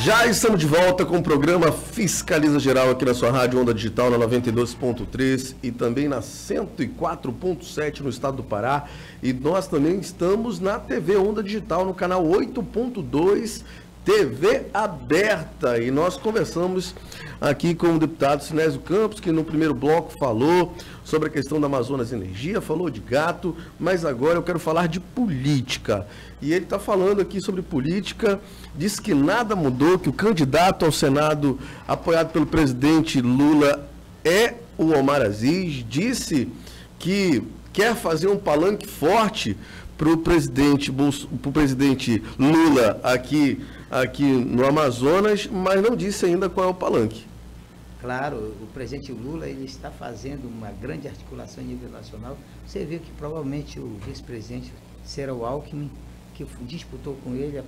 Já estamos de volta com o programa Fiscaliza Geral aqui na sua rádio Onda Digital na 92.3 e também na 104.7 no estado do Pará. E nós também estamos na TV Onda Digital no canal 8.2 TV aberta. E nós conversamos aqui com o deputado Sinésio Campos, que no primeiro bloco falou sobre a questão da Amazonas Energia, falou de gato, mas agora eu quero falar de política. E ele está falando aqui sobre política, diz que nada mudou, que o candidato ao Senado, apoiado pelo presidente Lula, é o Omar Aziz, disse que quer fazer um palanque forte para o presidente Lula aqui no Amazonas, mas não disse ainda qual é o palanque. Claro, o presidente Lula ele está fazendo uma grande articulação a nível nacional. Você vê que provavelmente o vice-presidente será o Alckmin, que disputou com ele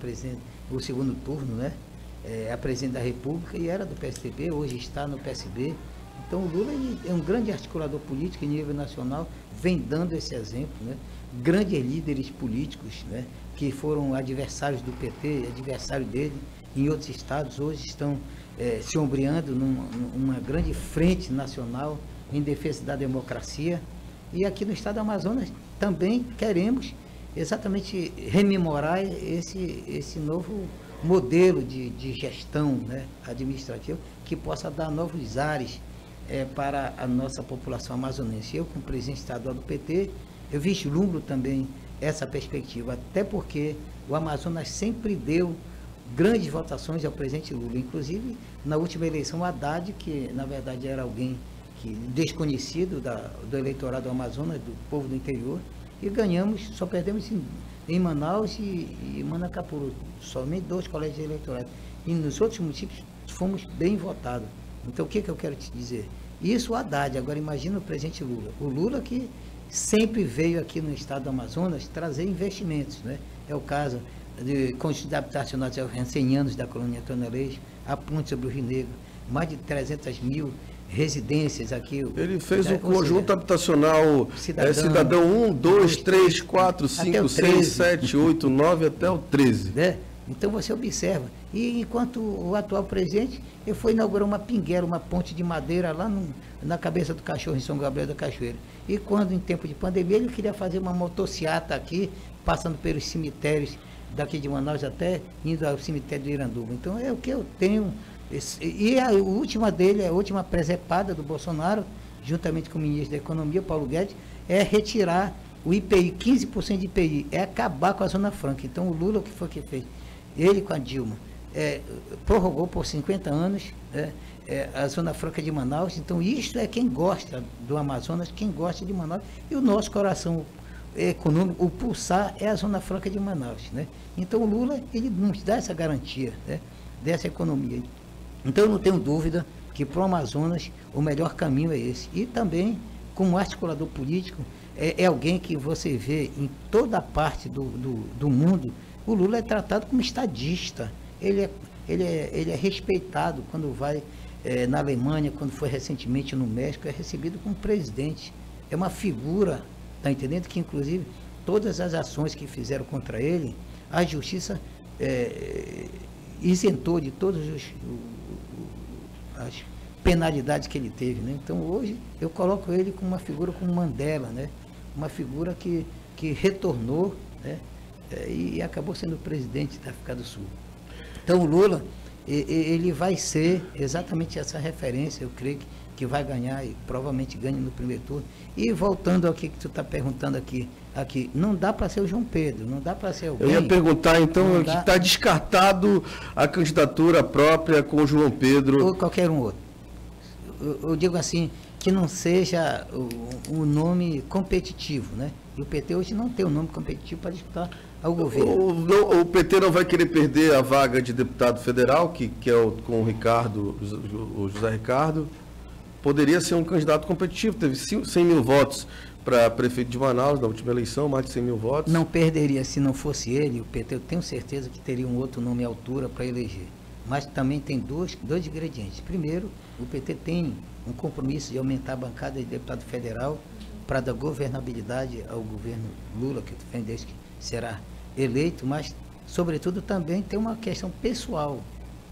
o segundo turno, né? A presidente da República e era do PSDB, hoje está no PSB. Então o Lula ele é um grande articulador político em nível nacional, vem dando esse exemplo, né? Grandes líderes políticos, né? Que foram adversários do PT, adversário dele em outros estados, hoje estão se ombreando numa grande frente nacional em defesa da democracia. E aqui no estado do Amazonas também queremos exatamente rememorar esse novo modelo de gestão, né, administrativa, que possa dar novos ares para a nossa população amazonense. Eu, como presidente estadual do PT, eu vislumbro também essa perspectiva, até porque o Amazonas sempre deu grandes votações ao presidente Lula, inclusive na última eleição o Haddad, que na verdade era alguém desconhecido do eleitorado do Amazonas, do povo do interior, e ganhamos, só perdemos em Manaus e Manacapuru, somente 2 colégios eleitorais. E nos outros municípios fomos bem votados. Então o que eu quero te dizer? Isso o Haddad, agora imagina o presidente Lula. O Lula que sempre veio aqui no estado do Amazonas trazer investimentos, né? É o caso de conjunto habitacional de 100 anos da colônia Antônio Aleixo, a ponte sobre o Rio Negro, mais de 300 mil residências aqui. Ele fez o conjunto habitacional Cidadão 1, 2, 3, 4, 5, 6, 7, 8, 9 até o 13. Então você observa. E enquanto o atual presidente, ele foi inaugurar uma pingueira, uma ponte de madeira lá na cabeça do cachorro, em São Gabriel da Cachoeira. E quando, em tempo de pandemia, ele queria fazer uma motociata aqui, passando pelos cemitérios daqui de Manaus até indo ao cemitério de Iranduba. Então é o que eu tenho. E a última dele, a última presepada do Bolsonaro, juntamente com o ministro da Economia, Paulo Guedes, é retirar o IPI, 15% de IPI, é acabar com a Zona Franca. Então o Lula, o que foi que fez? Ele com a Dilma, prorrogou por 50 anos a Zona Franca de Manaus. Então isso é quem gosta do Amazonas, quem gosta de Manaus, e o nosso coração econômico, o pulsar é a Zona Franca de Manaus, né? Então o Lula, ele nos dá essa garantia, né, dessa economia. Então eu não tenho dúvida que para o Amazonas o melhor caminho é esse. E também, como articulador político, é alguém que você vê em toda parte do mundo. O Lula é tratado como estadista, ele é respeitado quando vai na Alemanha, quando foi recentemente no México, é recebido como presidente. É uma figura, está entendendo? Que inclusive todas as ações que fizeram contra ele, a justiça isentou de todas as penalidades que ele teve, né? Então hoje eu coloco ele como uma figura como Mandela, né? Uma figura que retornou, né? E acabou sendo presidente da África do Sul. Então o Lula, ele vai ser exatamente essa referência, eu creio que vai ganhar e provavelmente ganha no primeiro turno. E voltando ao que tu está perguntando aqui, não dá para ser o João Pedro, não dá para ser alguém. Eu ia perguntar então, que está descartado a candidatura própria com o João Pedro. Ou qualquer um outro. Eu digo assim, que não seja um nome competitivo, né? E o PT hoje não tem um nome competitivo para disputar ao governo. O PT não vai querer perder a vaga de deputado federal, que é com o José Ricardo. Poderia ser um candidato competitivo, teve 100 mil votos para prefeito de Manaus na última eleição, mais de 100 mil votos. Não perderia se não fosse ele, o PT, eu tenho certeza que teria um outro nome à altura para eleger. Mas também tem dois ingredientes. Primeiro, o PT tem um compromisso de aumentar a bancada de deputado federal para dar governabilidade ao governo Lula, que defende que será eleito, mas, sobretudo, também tem uma questão pessoal.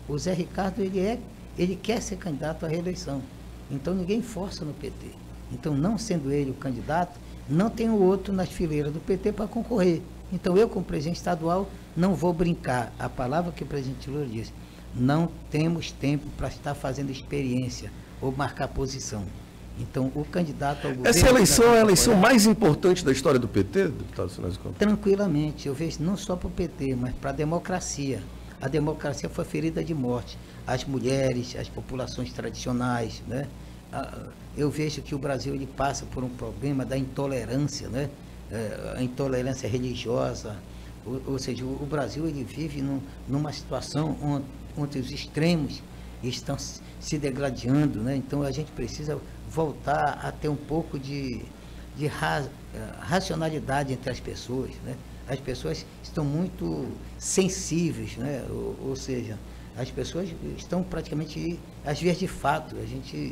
O Zé Ricardo, ele quer ser candidato à reeleição. Então ninguém força no PT. Então, não sendo ele o candidato, não tem o outro nas fileiras do PT para concorrer. Então eu, como presidente estadual, não vou brincar. A palavra que o presidente Lula disse, não temos tempo para estar fazendo experiência ou marcar posição. Então, o candidato ao governo... Essa eleição é a eleição mais importante da história do PT, deputado Sinésio Campos? Tranquilamente. Eu vejo não só para o PT, mas para a democracia. A democracia foi ferida de morte. As mulheres, as populações tradicionais, né? Eu vejo que o Brasil ele passa por um problema da intolerância, né? A intolerância religiosa, ou seja, o Brasil ele vive numa situação onde os extremos estão se degradando, né? Então a gente precisa voltar a ter um pouco de racionalidade entre as pessoas, né? As pessoas estão muito sensíveis, né? Ou seja, as pessoas estão praticamente às vias de fato. A gente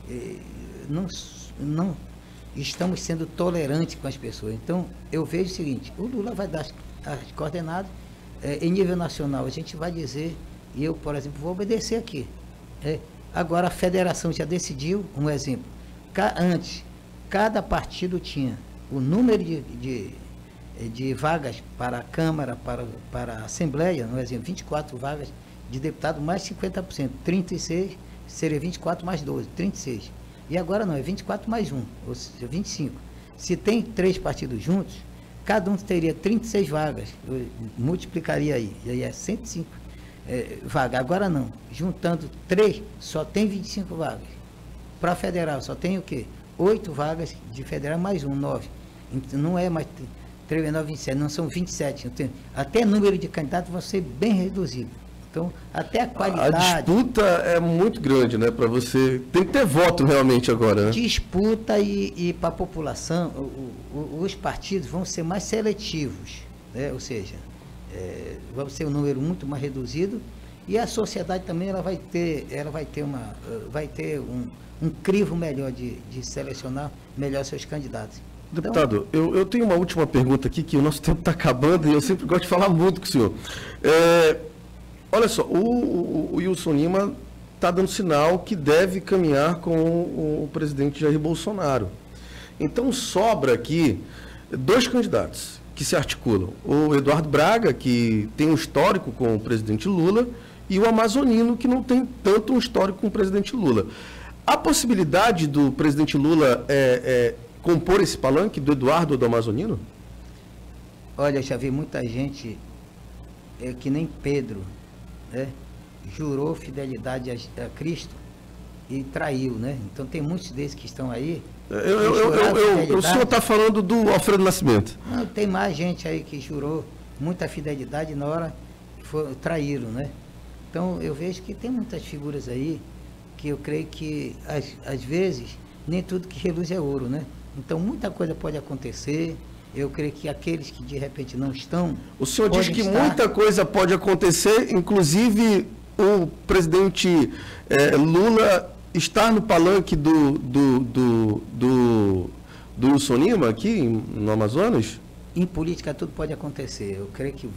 não estamos sendo tolerantes com as pessoas. Então, eu vejo o seguinte, o Lula vai dar as coordenadas, em nível nacional, a gente vai dizer, e eu, por exemplo, vou obedecer aqui. Agora, a federação já decidiu, um exemplo, antes, cada partido tinha o número de vagas para a Câmara, para a Assembleia, um exemplo, 24 vagas de deputado, mais 50%, 36, seria 24 mais 12, 36. E agora não, é 24 mais 1, ou seja, 25. Se tem 3 partidos juntos, cada um teria 36 vagas, eu multiplicaria aí, e aí é 105 vagas. Agora não, juntando 3, só tem 25 vagas. Para federal, só tem o quê? 8 vagas de federal mais 1, 9. Então, não é mais 3, 9, 27, não são 27. Então, até número de candidatos vai ser bem reduzido. Então, até a qualidade... A disputa é muito grande, né? Para você... Tem que ter voto realmente agora, né? Disputa e para a população, os partidos vão ser mais seletivos, né? Ou seja, vai ser um número muito mais reduzido e a sociedade também ela vai ter um crivo melhor de selecionar melhor seus candidatos. Deputado, então, eu tenho uma última pergunta aqui, que o nosso tempo está acabando e eu sempre gosto de falar muito com o senhor. Olha só, o Wilson Lima está dando sinal que deve caminhar com o presidente Jair Bolsonaro. Então sobra aqui 2 candidatos que se articulam. O Eduardo Braga, que tem um histórico com o presidente Lula, e o Amazonino, que não tem tanto um histórico com o presidente Lula. A possibilidade do presidente Lula compor esse palanque do Eduardo ou do Amazonino? Olha, eu já vi muita gente que nem Pedro, né? Jurou fidelidade a Cristo e traiu, né? Então tem muitos desses que estão aí. O senhor está falando do Alfredo Nascimento? Não, tem mais gente aí que jurou muita fidelidade e na hora traíram, né? Então eu vejo que tem muitas figuras aí que eu creio que às vezes nem tudo que reluz é ouro, né? Então muita coisa pode acontecer. Eu creio que aqueles que de repente não estão... O senhor diz que muita coisa pode acontecer, inclusive o presidente Lula estar no palanque do Wilson Lima aqui no Amazonas? Em política tudo pode acontecer. Eu creio que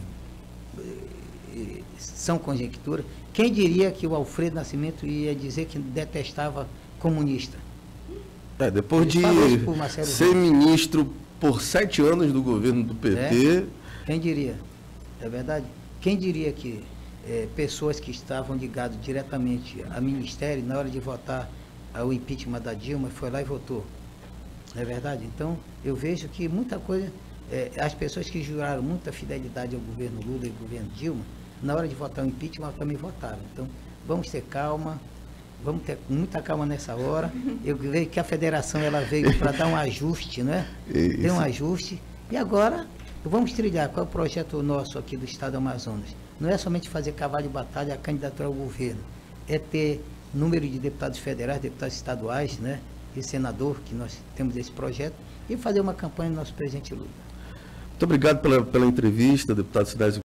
são conjecturas. Quem diria que o Alfredo Nascimento ia dizer que detestava comunista? Depois de ser ministro por 7 anos do governo do PT... Quem diria? É verdade? Quem diria que pessoas que estavam ligadas diretamente a ministério, na hora de votar o impeachment da Dilma, foi lá e votou? Não é verdade? Então, eu vejo que muita coisa... as pessoas que juraram muita fidelidade ao governo Lula e ao governo Dilma, na hora de votar o impeachment, também votaram. Então, vamos ter calma, vamos ter muita calma nessa hora. Eu creio que a federação ela veio para dar um ajuste, né? Deu um ajuste. E agora, vamos trilhar qual é o projeto nosso aqui do Estado do Amazonas. Não é somente fazer cavalo de batalha a candidatura ao governo, é ter número de deputados federais, deputados estaduais, né? E senador, que nós temos esse projeto, e fazer uma campanha do nosso presidente Lula. Muito obrigado pela entrevista, deputado Sinésio